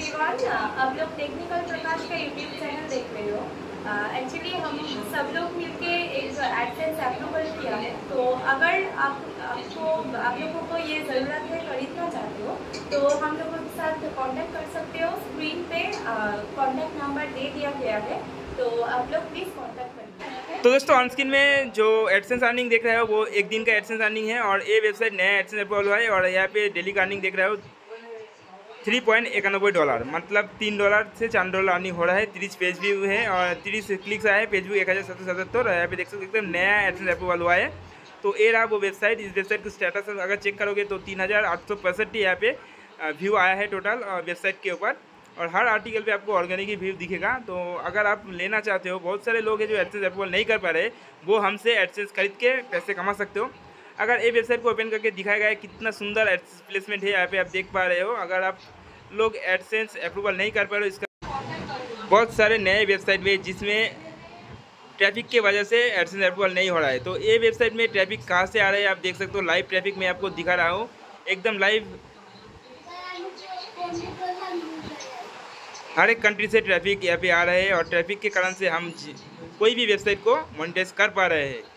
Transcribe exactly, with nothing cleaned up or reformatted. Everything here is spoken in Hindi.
एवरीवन, आप लोग टेक्निकल प्रकाश का यूट्यूब चैनल देख रहे हो। एक्चुअली uh, हम सब लोग मिलके एक एडसेंस अप्रूवल किया है, तो अगर आप आपको आप लोगों को ये ज़रूरत है, खरीदना चाहते हो, तो हम लोगों के साथ कांटेक्ट कर सकते हो। स्क्रीन पे कांटेक्ट नंबर दे दिया गया है, तो आप लोग प्लीज़ कांटेक्ट करिए। तो दोस्तों ऑन स्क्रीन में जो एडसेंस अर्निंग देख रहे हो वो एक दिन का एडसेंस अर्निंग है, और ये वेबसाइट नया एडसेंस अप्रूवल हुआ है, और यहाँ पे डेली का अर्निंग देख रहे हो थ्री पॉइंट इक्यानवे डॉलर, मतलब तीन डॉलर से चार डॉलर अर्निंग हो रहा है। तीस पेज व्यू है और तीस क्लिक्स आए हैं, पेज व्यू एक हज़ार सत्तर सतहत्तर। यहाँ पे देख सकते एकदम नया एडसेंस अप्रूवल हुआ है। तो ये रहा वो वेबसाइट। इस वेबसाइट का स्टेटस अगर चेक करोगे तो तीन हज़ार आठ सौ पैंसठ यहाँ पे व्यू आया है टोटल वेबसाइट के ऊपर, और हर आर्टिकल पे आपको ऑर्गेनिक ही व्यू दिखेगा। तो अगर आप लेना चाहते हो, बहुत सारे लोग हैं जो एडसेंस अप्रूवल नहीं कर पा रहे, वो हमसे एडसेंस खरीद के पैसे कमा सकते हो। अगर ये वेबसाइट को ओपन करके दिखाया गया है, कितना सुंदर एडसेंस प्लेसमेंट है यहाँ पे आप देख पा रहे हो। अगर आप लोग एडसेंस अप्रूवल नहीं कर पा रहे हो, इसका बहुत सारे नए वेबसाइट में जिसमें ट्रैफिक के वजह से एडसेंस अप्रूवल नहीं हो रहा है। तो ये वेबसाइट में ट्रैफिक कहाँ से आ रहा है आप देख सकते हो। लाइव ट्रैफिक में आपको दिखा रहा हूँ, एकदम लाइव हर एक कंट्री से ट्रैफिक यहाँ पे आ रहे हैं, और ट्रैफिक के कारण से हम कोई भी वेबसाइट को मोनेटाइज कर पा रहे हैं।